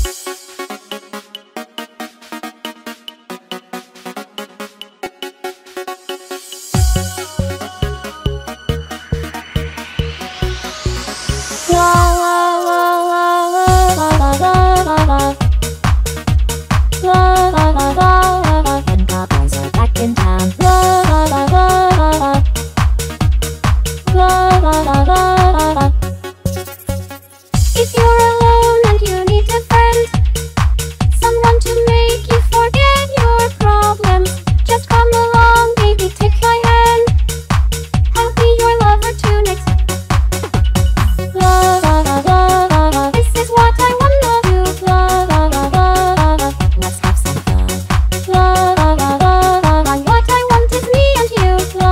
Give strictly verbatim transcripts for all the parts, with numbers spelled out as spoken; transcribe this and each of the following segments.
Vengaboys are back in town. If you're alone and you need a friend, someone to make you forget your problems, just come along, baby, take my hand. I'll be your lover tonight. This is what I wanna do. Let's have some fun. What I want is me and you.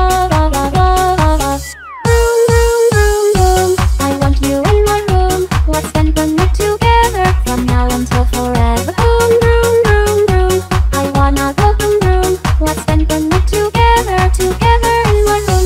Boom, boom, boom, boom. I want you in my room. Let's spend the night together from now until forever. Boom, boom, boom, boom. I wanna go boom, boom. Let's spend the night together, together in my room.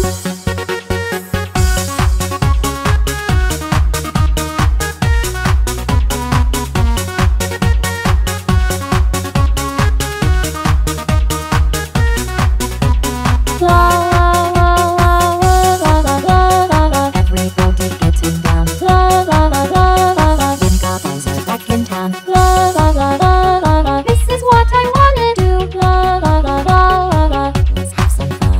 Everybody getting down. Vengaboys are back in town. This is what I wanna do. Let's have some fun.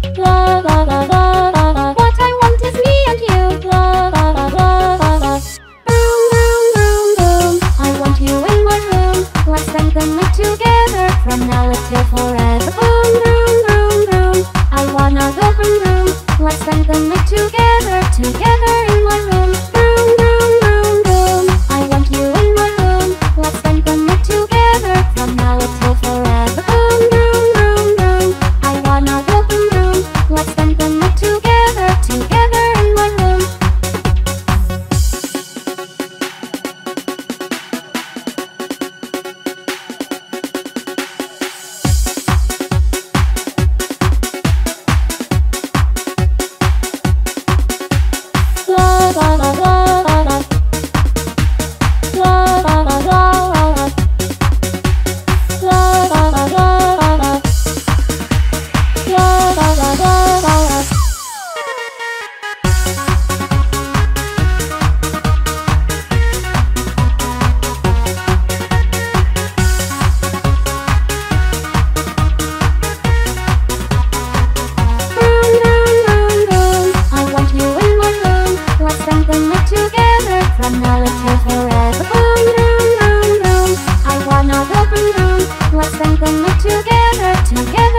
What I want is me and you. Boom, boom, boom, boom. I want you in my room. Let's spend the night together from now until forever. Boom, boom, boom, boom. I wanna go boom, boom. Let's spend the night together, together in my room. Boom, boom, boom, boom. I want you in my room. Let's spend the night together from now until forever. Boom, boom, boom, boom. I wanna go boom, boom. Let's spend the night together, together in my room. From now until forever. Boom, boom, boom, boom. I wanna go boom, boom. Let's spend the night together, together.